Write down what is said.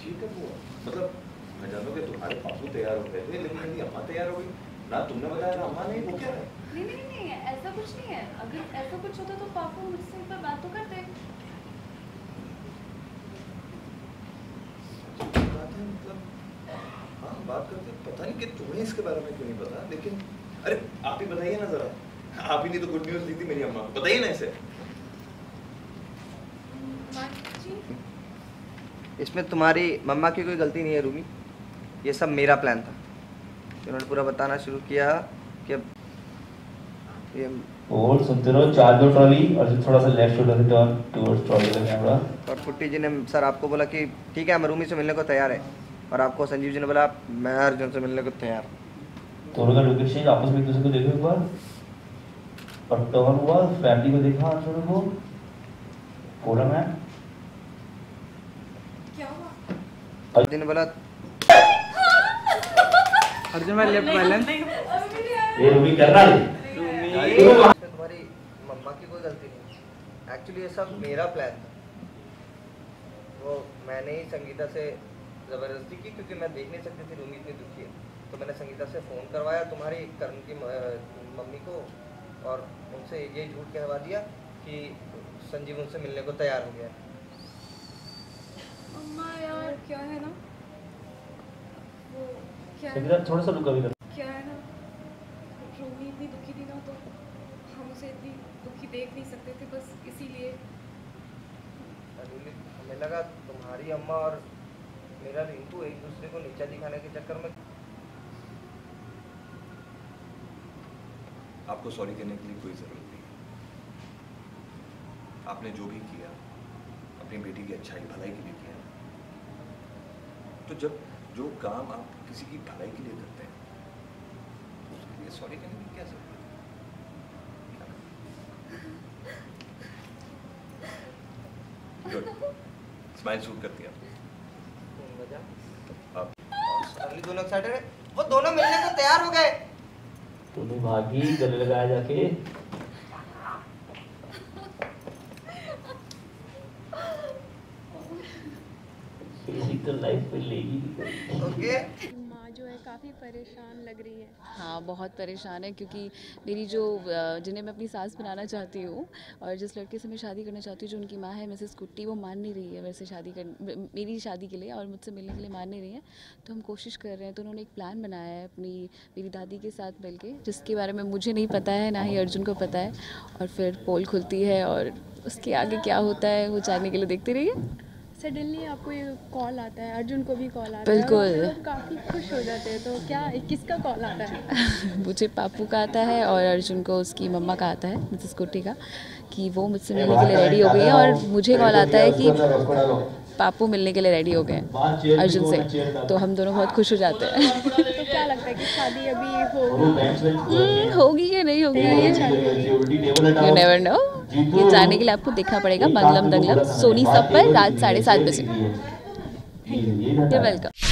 ये कब हुआ? मतलब मैं जानता हूँ कि तुम्हारे पापू तैयार हो गए थे, लेकिन मेरी अम्मा तैयार हो गई ना, तुमने बताया ना अम्मा ने, वो क्या है? नहीं, ऐसा कुछ नहीं है। अगर ऐसा कुछ होता तो पापू मुझसे एक बार बात तो करते। बात है मतलब, हाँ बात करते, पता नहीं कि तुम्हें इसके बारे में क्यों नहीं पता, लेकिन अरे आप ही बताइए ना जरा, आप ही ने तो गुड न्यूज़ दी थी मेरी अम्मा को, बताइए ना इसे। इसमें तुम्हारी मम्मा की कोई गलती नहीं है रूमी, ये सब मेरा प्लान था। उन्होंने पूरा बताना शुरू किया कि ये और सुनते रहो, चार्ज दो ट्रॉली और फिर थोड़ा सा लेफ्ट उधर से टर्न टुवर्ड्स ट्रॉली का कैमरा। और पुट्टी जी ने सर आपको बोला कि ठीक है हम रूमी से मिलने को तैयार है, और आपको संजीव जी ने बोला मैं अर्जुन से मिलने को तैयार। दोनों का लोकेशन आपस में एक दूसरे को देखो एक बार, और टर्न हुआ, फैमिली को देखा अर्जुन को, बोला मैं क्या हुआ? अर्जुन ने बोला अर्जुन भाई लेफ्ट बैलेंस ये रूमी कर रहा है। इसमें तुम्हारी मम्मा की कोई गलती नहीं, एक्चुअली ये सब मेरा प्लान था। वो मैंने ही संगीता से ज़बरदस्ती की, क्योंकि मैं देख नहीं सकती थी रूमी इतनी दुखी है, तो मैंने संगीता से फ़ोन करवाया तुम्हारी करण की मम्मी को, और उनसे ये झूठ कहवा दिया कि संजीव उनसे मिलने को तैयार हो गया। अम्मा यार क्या है ना, वो क्या है संगीता थोड़ा सा रुका भी कर। क्या है ना, रूमी इतनी दुखी थी ना, तो हम उसे इतनी दुखी देख नहीं सकते थे, बस इसीलिए। हमें लगा तुम्हारी अम्मा और मेरा रिंकू एक दूसरे को नीचा दिखाने के चक्कर में। आपको सॉरी कहने के लिए कोई ज़रूरत नहीं है। आपने जो भी किया अपनी बेटी की अच्छाई भलाई के लिए किया, तो जब जो काम आप किसी की भलाई के लिए करते हैं तो उसके लिए सॉरी कहने की क्या जरूरत है? गुड, स्माइल शूट करती है आप। दोनों एक्साइटेड है, वो दोनों मिलने को तैयार हो गए। दोनों भागी, गले लगाया जाके। बेसिक तो लाइफ में लेगी भी। ओके माँ जो है काफ़ी परेशान लग रही है। हाँ बहुत परेशान है, क्योंकि मेरी जो जिन्हें मैं अपनी सास बनाना चाहती हूँ और जिस लड़के से मैं शादी करना चाहती हूँ, जो उनकी माँ है मिसेस कुट्टी, वो मान नहीं रही है मेरे से मेरी शादी के लिए और मुझसे मिलने के लिए मान नहीं रही है। तो हम कोशिश कर रहे हैं, तो उन्होंने एक प्लान बनाया है मेरी दादी के साथ मिलके, जिसके बारे में मुझे नहीं पता है, ना ही अर्जुन को पता है। और फिर पोल खुलती है और उसके आगे क्या होता है वो जानने के लिए देखते रहिए। सडनली आपको ये कॉल आता है, अर्जुन को भी कॉल आता है, बिल्कुल। और काफ़ी खुश हो जाते हैं। तो क्या किसका कॉल आता है? मुझे पापू का आता है और अर्जुन को उसकी मम्मा का आता है, मिसेस कुट्टी का, कि वो मुझसे मिलने के लिए रेडी हो गई है। और मुझे कॉल आता है कि पापू मिलने के लिए रेडी हो गए अर्जुन से, तो हम दोनों बहुत खुश हो जाते हैं। तो क्या लगता है कि शादी अभी होगी या नहीं होगी, यू नेवर नो। ये जानने के लिए आपको देखना पड़ेगा मंगलम दंगलम सोनी सब पर रात 7:30 बजे। You welcome.